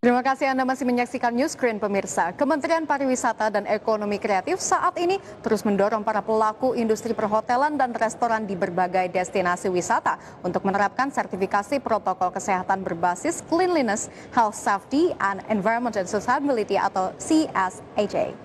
Terima kasih Anda masih menyaksikan Newscreen pemirsa. Kementerian Pariwisata dan Ekonomi Kreatif saat ini terus mendorong para pelaku industri perhotelan dan restoran di berbagai destinasi wisata untuk menerapkan sertifikasi protokol kesehatan berbasis Cleanliness, Health Safety, and Environmental Sustainability atau CSHA.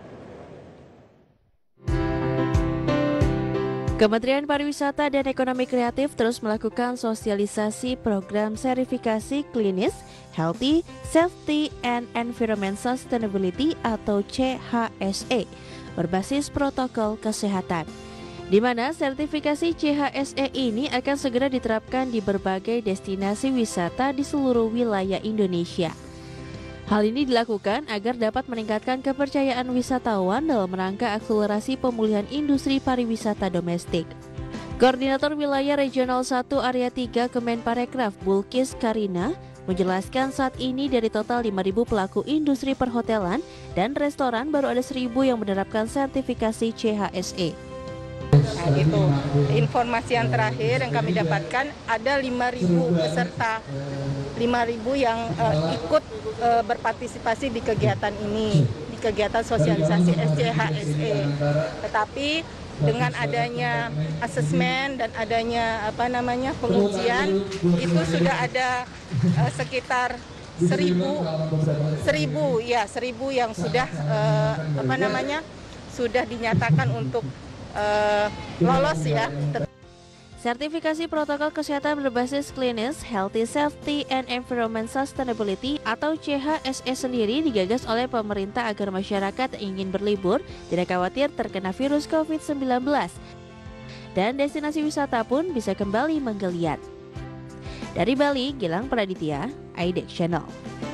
Kementerian Pariwisata dan Ekonomi Kreatif terus melakukan sosialisasi program serifikasi klinis, Healthy, Safety, and Environment Sustainability atau CHSE berbasis protokol kesehatan. Di mana sertifikasi CHSE ini akan segera diterapkan di berbagai destinasi wisata di seluruh wilayah Indonesia. Hal ini dilakukan agar dapat meningkatkan kepercayaan wisatawan dalam rangka akselerasi pemulihan industri pariwisata domestik. Koordinator Wilayah Regional 1 Area 3 Kemenparekraf Bulkis Karina menjelaskan saat ini dari total 5.000 pelaku industri perhotelan dan restoran baru ada 1.000 yang menerapkan sertifikasi CHSE. Nah, itu informasi yang terakhir yang kami dapatkan ada 5.000 peserta, 5.000 yang ikut berpartisipasi di kegiatan ini, di kegiatan sosialisasi CHSE. Tetapi dengan adanya asesmen dan adanya pengujian itu sudah ada sekitar 1.000 yang sudah sudah dinyatakan untuk lolos ya. Sertifikasi protokol kesehatan berbasis Cleanliness, Healthy, Safety, and Environment Sustainability atau CHSE sendiri digagas oleh pemerintah agar masyarakat yang ingin berlibur tidak khawatir terkena virus COVID-19 dan destinasi wisata pun bisa kembali menggeliat. Dari Bali, Gilang Praditya, IDX Channel.